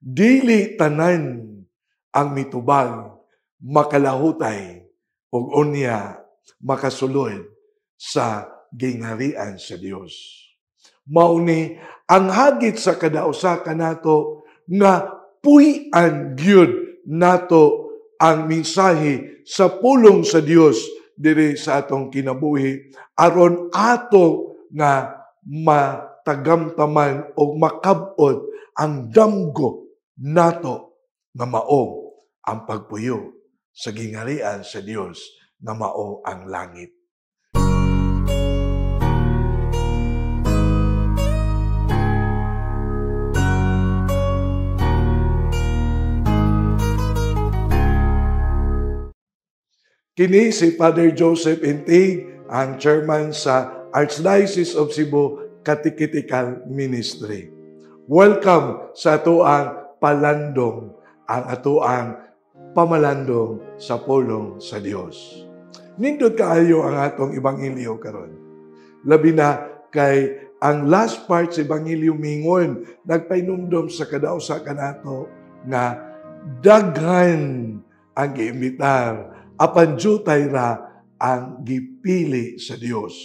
Dili tanan ang mitubag makalahutay ug unya makasulod sa gingharian sa Dios. Mao ni ang hagit sa kada usa kanato nga puy-an gyud nato ang mensahe sa pulong sa Dios diri sa atong kinabuhi aron ato nga matagamtaman o makab-ot ang damgo nato nga mao ang pagpuyo sa gingharian sa Dios nga mao ang langit. Kini si Father Joseph Intig, ang chairman sa Archdiocese of Cebu Catechetical Ministry. Welcome sa atoang palandong, ang atoang pamalandong sa pulong sa Dios. Nindot kaayo ang atong ebanghelyo karon. Labi na kay ang last part sa ebanghelyo mingon nagpainumdom sa kadausa kanato nga daghan ang giimbitar apan jutay ra ang gipili sa Dios.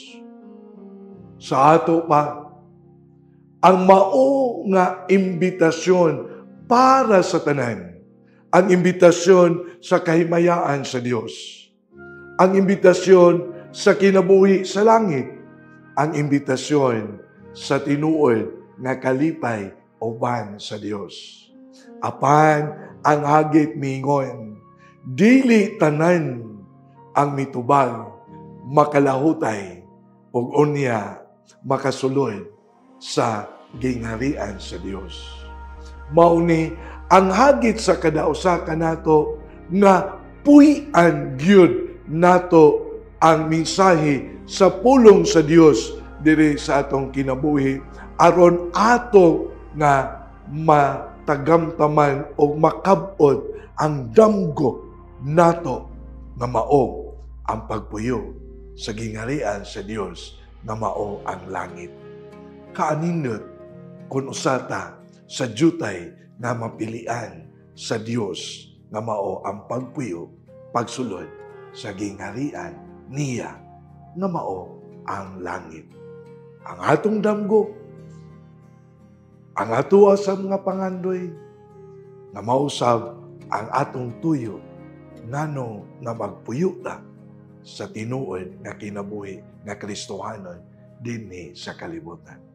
Sa ato pa, ang mao nga imbitasyon para sa tanan, ang imbitasyon sa kahimayaan sa Dios, ang imbitasyon sa kinabuhi sa langit, ang imbitasyon sa tinuod nga kalipay uban sa Dios. Apan ang hagit mingon, dili tanan ang mitubag makalahutay ug unya makasulod sa gingharian sa Dios. Mao ni ang hagit sa kada usa kanato nga puy-an gyud nato ang mensahe sa pulong sa Dios diri sa atong kinabuhi aron ato nga matagamtaman o makab-ot ang damgo nato nga mao ang pagpuyo sa gingharian sa Dios nga mao ang langit. Kaanindot kun usata sa jutay nga mapilian sa Dios nga mao ang pagpuyo, pagsulod sa gingharian niya nga mao ang langit. Ang atong damgo, ang ato sa mga pangandoy nga mausab ang atong tuyo ngano nga magpuyo ta sa tinuod nga kinabuhi nga Kristohanon dinhi sa kalibutan.